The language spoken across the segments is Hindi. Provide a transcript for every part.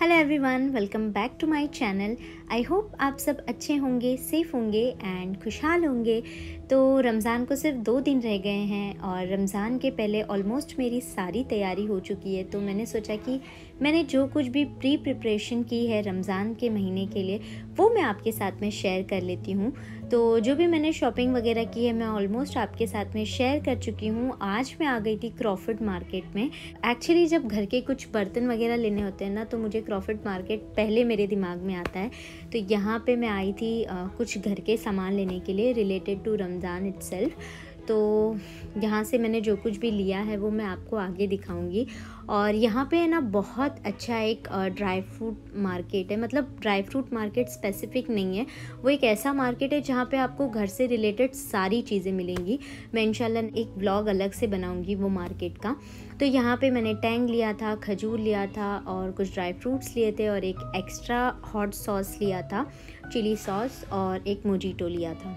Hello everyone, welcome back to my channel. I hope आप सब अच्छे होंगे, सेफ़ होंगे एंड खुशहाल होंगे। तो रमज़ान को सिर्फ 2 दिन रह गए हैं और रमज़ान के पहले ऑलमोस्ट मेरी सारी तैयारी हो चुकी है। तो मैंने सोचा कि मैंने जो कुछ भी प्री प्रिपरेशन की है रमज़ान के महीने के लिए वो मैं आपके साथ में शेयर कर लेती हूँ। तो जो भी मैंने शॉपिंग वगैरह की है मैं ऑलमोस्ट आपके साथ में शेयर कर चुकी हूँ। आज मैं आ गई थी क्रॉफर्ड मार्केट में। एक्चुअली जब घर के कुछ बर्तन वगैरह लेने होते हैं ना तो मुझे क्रॉफर्ड मार्केट पहले मेरे दिमाग में आता है। तो यहाँ पे मैं आई थी कुछ घर के सामान लेने के लिए रिलेटेड टू रमज़ान इटसेल्फ। तो यहाँ से मैंने जो कुछ भी लिया है वो मैं आपको आगे दिखाऊंगी। और यहाँ पे है ना बहुत अच्छा एक ड्राई फ्रूट मार्केट है। मतलब ड्राई फ्रूट मार्केट स्पेसिफिक नहीं है, वो एक ऐसा मार्केट है जहाँ पे आपको घर से रिलेटेड सारी चीज़ें मिलेंगी। मैं इंशाल्लाह एक ब्लॉग अलग से बनाऊंगी वो मार्केट का। तो यहाँ पे मैंने टैंग लिया था, खजूर लिया था और कुछ ड्राई फ्रूट्स लिए थे और एक एक्स्ट्रा हॉट सॉस लिया था, चिली सॉस, और एक मोजीटो लिया था।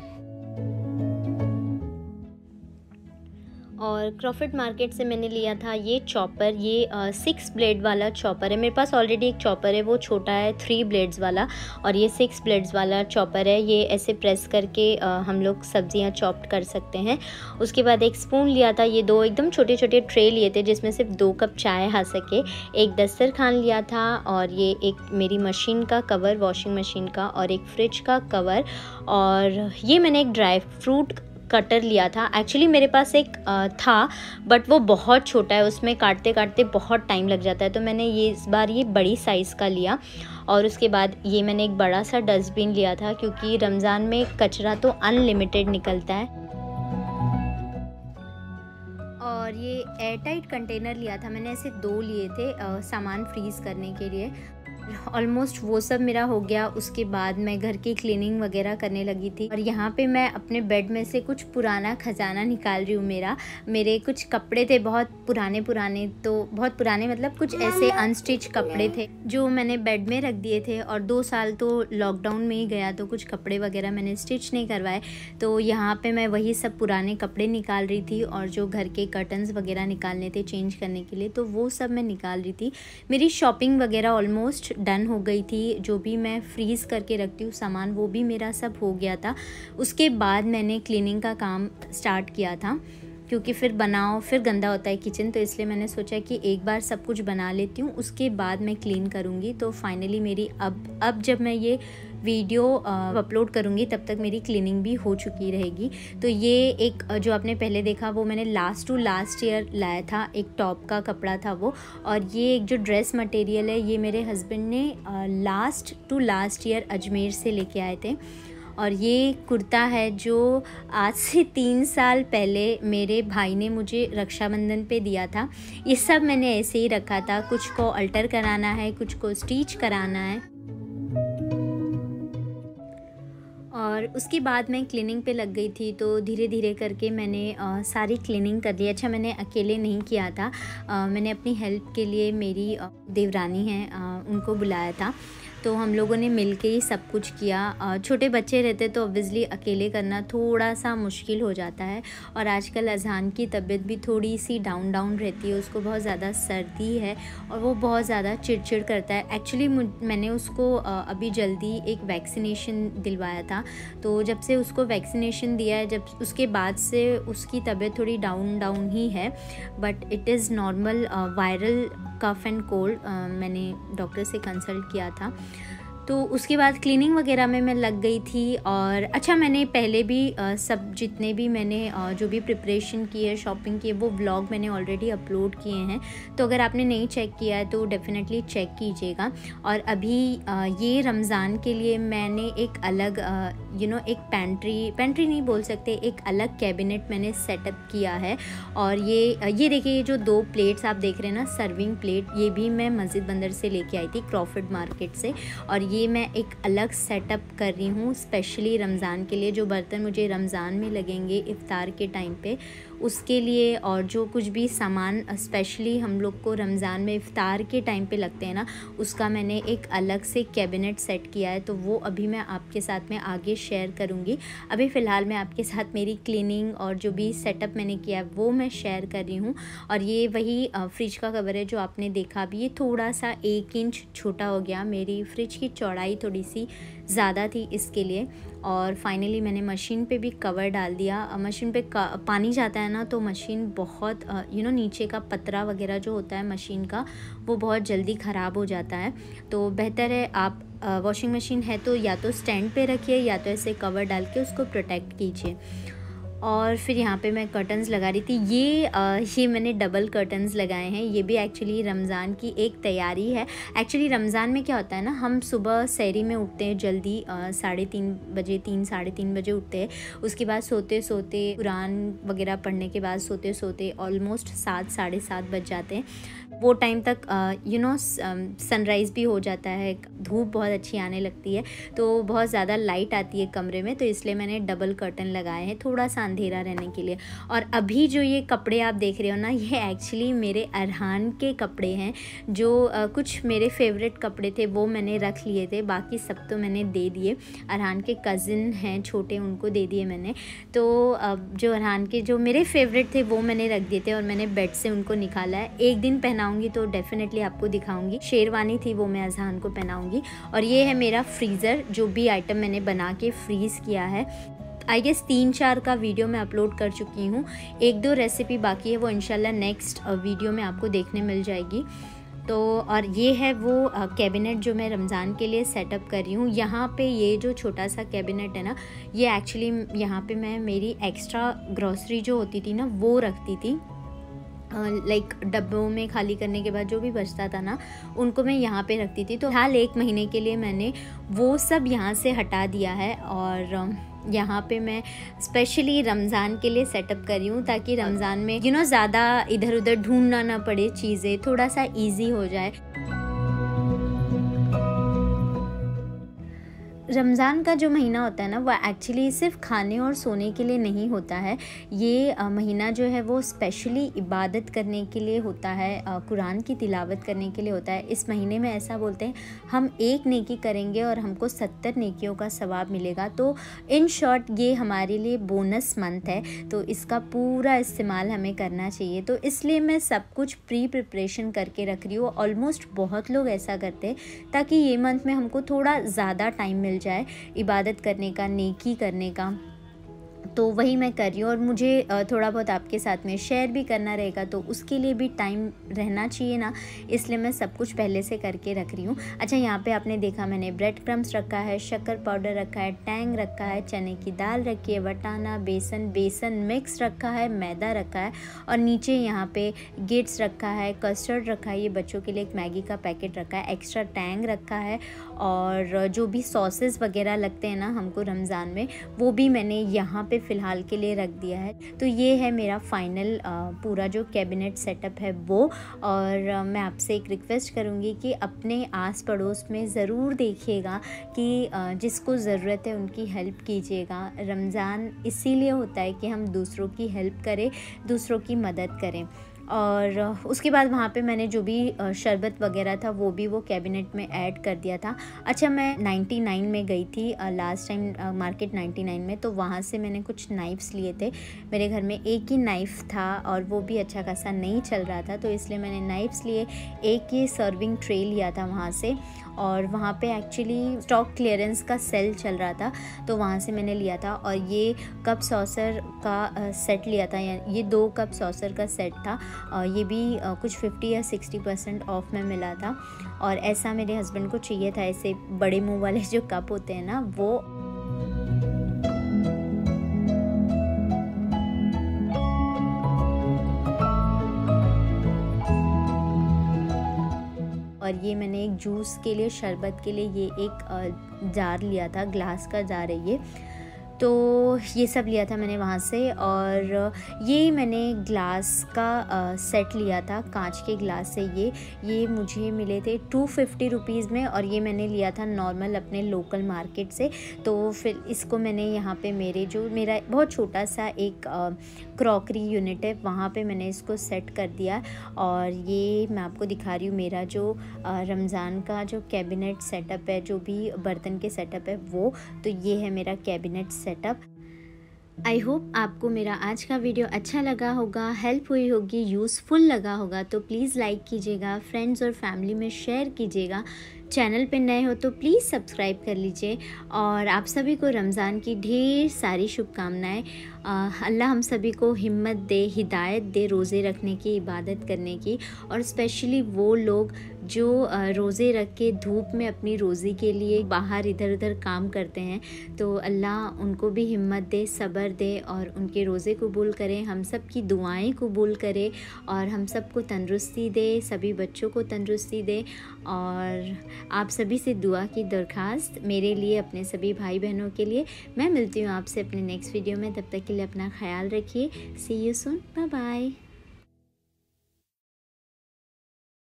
और क्रॉफर्ड मार्केट से मैंने लिया था ये चॉपर। ये 6 ब्लेड वाला चॉपर है। मेरे पास ऑलरेडी एक चॉपर है, वो छोटा है 3 ब्लेड्स वाला, और ये 6 ब्लेड्स वाला चॉपर है। ये ऐसे प्रेस करके हम लोग सब्जियां चॉप्ड कर सकते हैं। उसके बाद एक स्पून लिया था। ये 2 एकदम छोटे छोटे ट्रे लिए थे जिसमें सिर्फ 2 कप चाय आ सके। एक दस्तरखान लिया था, और ये एक मेरी मशीन का कवर, वॉशिंग मशीन का, और एक फ्रिज का कवर। और ये मैंने एक ड्राई फ्रूट कटर लिया था। एक्चुअली मेरे पास एक था बट वो बहुत छोटा है, उसमें काटते काटते बहुत टाइम लग जाता है। तो मैंने ये इस बार ये बड़ी साइज़ का लिया। और उसके बाद ये मैंने एक बड़ा सा डस्टबिन लिया था क्योंकि रमज़ान में कचरा तो अनलिमिटेड निकलता है। और ये एयरटाइट कंटेनर लिया था मैंने, ऐसे 2 लिए थे सामान फ्रीज़ करने के लिए। ऑलमोस्ट वो सब मेरा हो गया। उसके बाद मैं घर की क्लीनिंग वगैरह करने लगी थी। और यहाँ पे मैं अपने बेड में से कुछ पुराना खजाना निकाल रही हूँ। मेरे कुछ कपड़े थे बहुत पुराने, तो बहुत पुराने मतलब कुछ ऐसे अनस्टिच कपड़े थे जो मैंने बेड में रख दिए थे। और 2 साल तो लॉकडाउन में ही गया, तो कुछ कपड़े वगैरह मैंने स्टिच नहीं करवाए। तो यहाँ पे मैं वही सब पुराने कपड़े निकाल रही थी, और जो घर के कर्टन्स वगैरह निकालने थे चेंज करने के लिए, तो वो सब मैं निकाल रही थी। मेरी शॉपिंग वगैरह ऑलमोस्ट डन हो गई थी। जो भी मैं फ्रीज़ करके रखती हूँ सामान वो भी मेरा सब हो गया था। उसके बाद मैंने क्लीनिंग का काम स्टार्ट किया था क्योंकि फिर बनाओ फिर गंदा होता है किचन। तो इसलिए मैंने सोचा कि एक बार सब कुछ बना लेती हूँ, उसके बाद मैं क्लीन करूँगी। तो फाइनली मेरी अब जब मैं ये वीडियो अपलोड करूँगी तब तक मेरी क्लीनिंग भी हो चुकी रहेगी। तो ये एक जो आपने पहले देखा वो मैंने लास्ट ईयर लाया था, एक टॉप का कपड़ा था वो। और ये एक जो ड्रेस मटेरियल है ये मेरे हस्बैंड ने लास्ट ईयर अजमेर से लेके आए थे। और ये कुर्ता है जो आज से 3 साल पहले मेरे भाई ने मुझे रक्षाबंधन पे दिया था। ये सब मैंने ऐसे ही रखा था, कुछ को अल्टर कराना है, कुछ को स्टिच कराना है। और उसके बाद मैं क्लीनिंग पे लग गई थी। तो धीरे धीरे करके मैंने सारी क्लीनिंग कर ली। अच्छा, मैंने अकेले नहीं किया था, मैंने अपनी हेल्प के लिए मेरी देवरानी हैं उनको बुलाया था। तो हम लोगों ने मिलके ही सब कुछ किया। छोटे बच्चे रहते तो ऑब्वियसली अकेले करना थोड़ा सा मुश्किल हो जाता है। और आजकल अज़हान की तबीयत भी थोड़ी सी डाउन रहती है, उसको बहुत ज़्यादा सर्दी है और वो बहुत ज़्यादा चिड़चिड़ करता है। एक्चुअली मैंने उसको अभी जल्दी एक वैक्सीनेशन दिलवाया था। तो जब से उसको वैक्सीनेशन दिया है, जब उसके बाद से उसकी तबीयत थोड़ी डाउन ही है, but it is normal viral cough and cold. मैंने डॉक्टर से कंसल्ट किया था। तो उसके बाद क्लीनिंग वगैरह में मैं लग गई थी। और अच्छा, मैंने पहले भी सब जितने भी मैंने जो भी प्रिपरेशन की है, शॉपिंग की है, वो व्लॉग मैंने ऑलरेडी अपलोड किए हैं। तो अगर आपने नहीं चेक किया है तो डेफिनेटली चेक कीजिएगा। और अभी ये रमज़ान के लिए मैंने एक अलग एक पेंट्री नहीं बोल सकते, एक अलग कैबिनेट मैंने सेटअप किया है। और ये देखिए, ये जो 2 प्लेट्स आप देख रहे हैं ना, सर्विंग प्लेट, ये भी मैं मस्जिद बंदर से लेके आई थी, क्रॉफर्ड मार्केट से। और ये मैं एक अलग सेटअप कर रही हूँ स्पेशली रमज़ान के लिए। जो बर्तन मुझे रमज़ान में लगेंगे इफ़्तार के टाइम पे, उसके लिए, और जो कुछ भी सामान स्पेशली हम लोग को रमज़ान में इफ़्तार के टाइम पे लगते हैं ना, उसका मैंने एक अलग से कैबिनेट सेट किया है। तो वो अभी मैं आपके साथ में आगे शेयर करूँगी। अभी फ़िलहाल मैं आपके साथ मेरी क्लीनिंग और जो भी सेटअप मैंने किया है वो मैं शेयर कर रही हूँ। और ये वही फ्रिज का कवर है जो आपने देखा अभी। ये थोड़ा सा 1 इंच छोटा हो गया, मेरी फ्रिज की चौड़ाई थोड़ी सी ज़्यादा थी इसके लिए। और फाइनली मैंने मशीन पे भी कवर डाल दिया। मशीन पे पानी जाता है ना, तो मशीन बहुत नीचे का पतरा वगैरह जो होता है मशीन का, वो बहुत जल्दी ख़राब हो जाता है। तो बेहतर है आप वॉशिंग मशीन है तो या तो स्टैंड पे रखिए या तो ऐसे कवर डाल के उसको प्रोटेक्ट कीजिए। और फिर यहाँ पे मैं कर्टन्स लगा रही थी। ये मैंने डबल कर्टन्स लगाए हैं। ये भी एक्चुअली रमज़ान की एक तैयारी है। एक्चुअली रमज़ान में क्या होता है ना, हम सुबह सहरी में उठते हैं जल्दी, 3:30 बजे, 3-3:30 बजे उठते हैं। उसके बाद सोते सोते कुरान वगैरह पढ़ने के बाद सोते सोते ऑलमोस्ट 7 साढ़े 7 बज जाते हैं। वो टाइम तक सनराइज़ भी हो जाता है, धूप बहुत अच्छी आने लगती है, तो बहुत ज़्यादा लाइट आती है कमरे में। तो इसलिए मैंने डबल कर्टन लगाए हैं थोड़ा सा अंधेरा रहने के लिए। और अभी जो ये कपड़े आप देख रहे हो ना, ये एक्चुअली मेरे अरहान के कपड़े हैं। जो कुछ मेरे फेवरेट कपड़े थे वो मैंने रख लिए थे, बाकी सब तो मैंने दे दिए। अरहान के कज़िन हैं छोटे, उनको दे दिए मैंने। तो जो अरहान के जो मेरे फेवरेट थे वो मैंने रख दिए थे और मैंने बेड से उनको निकाला है। एक दिन पहनाऊँगी तो डेफिनेटली आपको दिखाऊँगी। शेरवानी थी वो मैं अजहान को पहनाऊँगी। और ये है मेरा फ्रीज़र, जो भी आइटम मैंने बना के फ्रीज़ किया है। आई गेस 3-4 का वीडियो मैं अपलोड कर चुकी हूँ। 1-2 रेसिपी बाकी है, वो इंशाल्लाह नेक्स्ट वीडियो में आपको देखने मिल जाएगी। तो और ये है वो कैबिनेट जो मैं रमज़ान के लिए सेटअप कर रही हूँ। यहाँ पे ये जो छोटा सा कैबिनेट है ना, ये एक्चुअली यहाँ पे मैं मेरी एक्स्ट्रा ग्रॉसरी जो होती थी ना वो रखती थी। लाइक डब्बों में खाली करने के बाद जो भी बचता था ना, उनको मैं यहाँ पे रखती थी। तो हाल 1 महीने के लिए मैंने वो सब यहाँ से हटा दिया है और यहाँ पे मैं स्पेशली रमज़ान के लिए सेटअप कर रही हूँ, ताकि रमज़ान में ज़्यादा इधर उधर ढूंढना ना पड़े, चीज़ें थोड़ा सा ईजी हो जाए। रमज़ान का जो महीना होता है ना, वो एक्चुअली सिर्फ खाने और सोने के लिए नहीं होता है। ये महीना जो है वो स्पेशली इबादत करने के लिए होता है, कुरान की तिलावत करने के लिए होता है। इस महीने में ऐसा बोलते हैं, हम 1 नेकी करेंगे और हमको 70 नेकियों का सवाब मिलेगा। तो इन शॉर्ट ये हमारे लिए बोनस मंथ है, तो इसका पूरा इस्तेमाल हमें करना चाहिए। तो इसलिए मैं सब कुछ प्रिपरेशन करके रख रही हूँ। ऑलमोस्ट बहुत लोग ऐसा करते हैं, ताकि ये मंथ में हमको थोड़ा ज़्यादा टाइम मिल जाए इबादत करने का, नेकी करने का। तो वही मैं कर रही हूँ और मुझे थोड़ा बहुत आपके साथ में शेयर भी करना रहेगा, तो उसके लिए भी टाइम रहना चाहिए ना, इसलिए मैं सब कुछ पहले से करके रख रही हूँ। अच्छा, यहाँ पे आपने देखा मैंने ब्रेड क्रम्स रखा है, शक्कर पाउडर रखा है, टैंग रखा है, चने की दाल रखी है, वटाना, बेसन मिक्स रखा है, मैदा रखा है और नीचे यहाँ पे गिट्स रखा है, कस्टर्ड रखा है, ये बच्चों के लिए एक मैगी का पैकेट रखा है, एक्स्ट्रा टैंग रखा है और जो भी सॉसेस वगैरह लगते हैं ना हमको रमज़ान में, वो भी मैंने यहाँ पे फ़िलहाल के लिए रख दिया है। तो ये है मेरा फाइनल पूरा जो कैबिनेट सेटअप है वो। और मैं आपसे एक रिक्वेस्ट करूँगी कि अपने आस पड़ोस में ज़रूर देखिएगा कि जिसको ज़रूरत है उनकी हेल्प कीजिएगा। रमज़ान इसीलिए होता है कि हम दूसरों की हेल्प करें, दूसरों की मदद करें। और उसके बाद वहाँ पे मैंने जो भी शरबत वगैरह था वो भी वो कैबिनेट में ऐड कर दिया था। अच्छा, मैं 99 में गई थी लास्ट टाइम मार्केट 99 में, तो वहाँ से मैंने कुछ नाइफ़्स लिए थे। मेरे घर में एक ही नाइफ़ था और वो भी अच्छा खासा नहीं चल रहा था, तो इसलिए मैंने नाइफ़्स लिए। एक ये सर्विंग ट्रे लिया था वहाँ से, और वहाँ पे एक्चुअली स्टॉक क्लियरेंस का सेल चल रहा था, तो वहाँ से मैंने लिया था। और ये कप सॉसर का सेट लिया था, ये 2 कप सॉसर का सेट था। ये भी कुछ 50 या 60% ऑफ में मिला था। और ऐसा मेरे हस्बैंड को चाहिए था, ऐसे बड़े मुंह वाले जो कप होते हैं ना वो। और ये मैंने एक जूस के लिए, शरबत के लिए ये एक जार लिया था, ग्लास का जार है ये। तो ये सब लिया था मैंने वहाँ से। और ये मैंने ग्लास का सेट लिया था, कांच के ग्लास से। ये मुझे मिले थे 250 रुपीज़ में, और ये मैंने लिया था नॉर्मल अपने लोकल मार्केट से। तो फिर इसको मैंने यहाँ पे मेरा बहुत छोटा सा एक क्रॉकरी यूनिट है, वहाँ पे मैंने इसको सेट कर दिया। और ये मैं आपको दिखा रही हूँ मेरा जो रमज़ान का जो कैबिनेट सेटअप है, जो भी बर्तन के सेटअप है वो। तो ये है मेरा कैबिनेट सेटअप। आई होप आपको मेरा आज का वीडियो अच्छा लगा होगा, हेल्प हुई होगी, यूज़फुल लगा होगा। तो प्लीज़ लाइक कीजिएगा, फ्रेंड्स और फैमिली में शेयर कीजिएगा। चैनल पे नए हो तो प्लीज़ सब्सक्राइब कर लीजिए। और आप सभी को रमज़ान की ढेर सारी शुभकामनाएं। अल्लाह हम सभी को हिम्मत दे, हिदायत दे रोज़े रखने की, इबादत करने की। और स्पेशली वो लोग जो रोज़े रख के धूप में अपनी रोज़ी के लिए बाहर इधर उधर काम करते हैं, तो अल्लाह उनको भी हिम्मत दे, सब्र दे और उनके रोज़े कबूल करें, हम सब की दुआएं कबूल करे और हम सबको तंदुरुस्ती दे, सभी बच्चों को तंदुरुस्ती दे। और आप सभी से दुआ की दरख्वास्त मेरे लिए, अपने सभी भाई बहनों के लिए। मैं मिलती हूँ आपसे अपने नेक्स्ट वीडियो में, तब तक के लिए अपना ख्याल रखिए। See you soon, bye bye.